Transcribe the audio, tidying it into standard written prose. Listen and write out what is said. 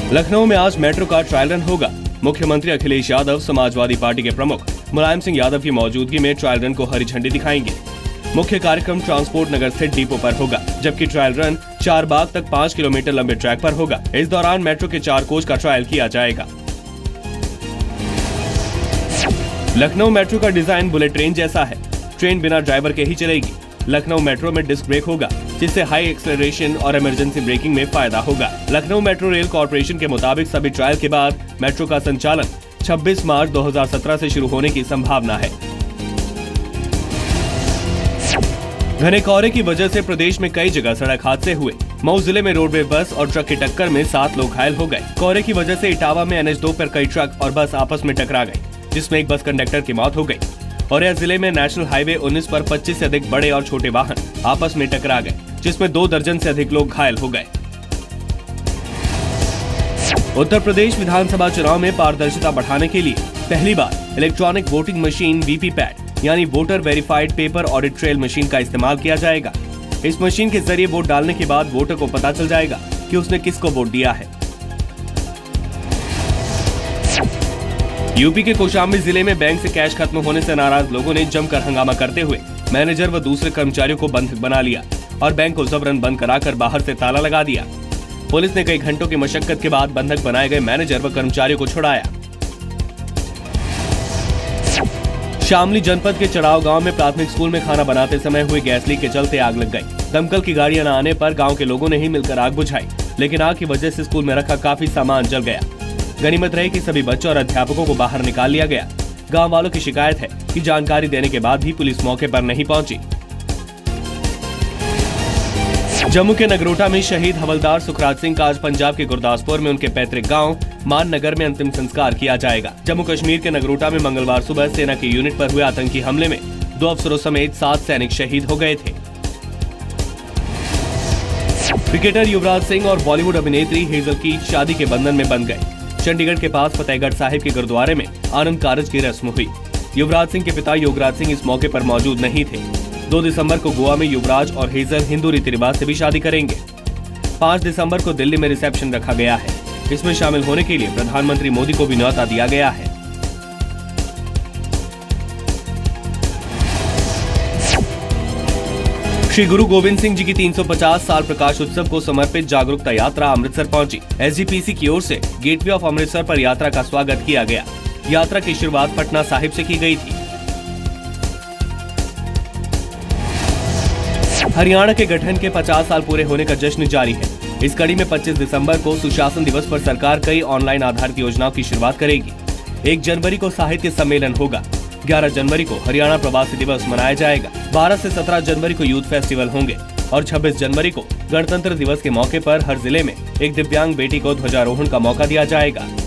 लखनऊ में आज मेट्रो का ट्रायल रन होगा। मुख्यमंत्री अखिलेश यादव, समाजवादी पार्टी के प्रमुख मुलायम सिंह यादव की मौजूदगी में ट्रायल रन को हरी झंडी दिखाएंगे। मुख्य कार्यक्रम ट्रांसपोर्ट नगर स्थित डिपो पर होगा, जबकि ट्रायल रन चारबाग तक 5 किलोमीटर लंबे ट्रैक पर होगा। इस दौरान मेट्रो के 4 कोच का ट्रायल किया जाएगा। लखनऊ मेट्रो का डिजाइन बुलेट ट्रेन जैसा है। ट्रेन बिना ड्राइवर के ही चलेगी। लखनऊ मेट्रो में डिस्क ब्रेक होगा, जिससे हाई एक्सेलरेशन और इमरजेंसी ब्रेकिंग में फायदा होगा। लखनऊ मेट्रो रेल कॉर्पोरेशन के मुताबिक सभी ट्रायल के बाद मेट्रो का संचालन 26 मार्च 2017 से शुरू होने की संभावना है। घने कोहरे की वजह से प्रदेश में कई जगह सड़क हादसे हुए। मऊ जिले में रोडवे बस और ट्रक की टक्कर में 7 लोग घायल हो गए। कोहरे की वजह से इटावा में NH2 पर कई ट्रक और बस आपस में टकरा गए, जिसमें एक बस कंडक्टर की मौत हो गई। औरैया जिले में नेशनल हाईवे 19 पर 25 से अधिक बड़े और छोटे वाहन आपस में टकरा गए, जिसमें 2 दर्जन से अधिक लोग घायल हो गए। उत्तर प्रदेश विधानसभा चुनाव में पारदर्शिता बढ़ाने के लिए पहली बार इलेक्ट्रॉनिक वोटिंग मशीन VPPAT यानी voter verified paper audit trail machine का इस्तेमाल किया जाएगा। इस मशीन के जरिए वोट डालने के बाद वोटर को पता चल जाएगा कि उसने किसको वोट दिया है। यूपी के कौशाम्बी जिले में बैंक से कैश खत्म होने से नाराज लोगों ने जमकर हंगामा करते हुए मैनेजर व दूसरे कर्मचारियों को बंधक बना लिया और बैंक को जबरन बंद कराकर बाहर से ताला लगा दिया। पुलिस ने कई घंटों की मशक्कत के बाद बंधक बनाए गए मैनेजर व कर्मचारियों को छुड़ाया। शामली जनपद के चढ़ाव गांव में प्राथमिक स्कूल में खाना बनाते समय हुए गैस लीक के चलते आग लग गई। दमकल की गाड़ियां न आने पर गांव के लोगों ने ही मिलकर आग बुझाई, लेकिन आग की वजह से स्कूल में रखा काफी सामान जल गया। गनीमत रही कि सभी बच्चों और अध्यापकों को बाहर निकाल लिया गया। गांव वालों की शिकायत है कि जानकारी देने के बाद भी पुलिस मौके पर नहीं पहुंची। जम्मू के नगरोटा में शहीद हवलदार सुखराज सिंह का आज पंजाब के गुरदासपुर में उनके पैतृक गांव मान नगर में अंतिम संस्कार किया जाएगा। जम्मू कश्मीर के नगरोटा में मंगलवार सुबह सेना के यूनिट पर हुए आतंकी हमले में 2 अफसरों समेत 7 सैनिक शहीद हो गए थे। क्रिकेटर युवराज सिंह और बॉलीवुड अभिनेत्री हेजल कीच शादी के बंधन में बंध गए। चंडीगढ़ के पास फतेहगढ़ साहिब के गुरुद्वारे में आनंद कारज की रस्म हुई। युवराज सिंह के पिता योगराज सिंह इस मौके पर मौजूद नहीं थे। 2 दिसंबर को गोवा में युवराज और हेजल हिंदू रीति रिवाज से भी शादी करेंगे। 5 दिसंबर को दिल्ली में रिसेप्शन रखा गया है। इसमें शामिल होने के लिए प्रधानमंत्री मोदी को भी न्योता दिया गया है। श्री गुरु गोविंद सिंह जी की 350 साल प्रकाश उत्सव को समर्पित जागरूकता यात्रा अमृतसर पहुंची। SGPC की ओर से गेटवे ऑफ अमृतसर पर यात्रा का स्वागत किया गया। यात्रा की शुरुआत पटना साहिब से की गई थी। हरियाणा के गठन के 50 साल पूरे होने का जश्न जारी है। इस कड़ी में 25 दिसंबर को सुशासन दिवस पर सरकार कई ऑनलाइन आधारित योजनाओं की शुरुआत करेगी। 1 जनवरी को साहित्य सम्मेलन होगा। 11 जनवरी को हरियाणा प्रवासी दिवस मनाया जाएगा। 12 से 17 जनवरी को यूथ फेस्टिवल होंगे और 26 जनवरी को गणतंत्र दिवस के मौके पर हर जिले में एक दिव्यांग बेटी को ध्वजारोहण का मौका दिया जाएगा।